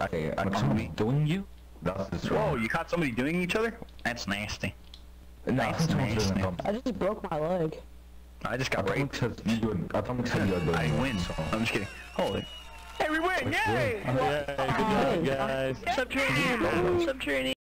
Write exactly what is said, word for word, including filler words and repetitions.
I, I somebody doing you? That's the strong. Whoa, you caught somebody doing each other? That's nasty. No, That's nasty. I just broke my leg. I just got Atomic raped. says you. Atomic said you're doing. I it, win. so. I'm just kidding. Holy. Hey, we win! Yay! Yeah, good job, guys. Subterranean! Subterranean!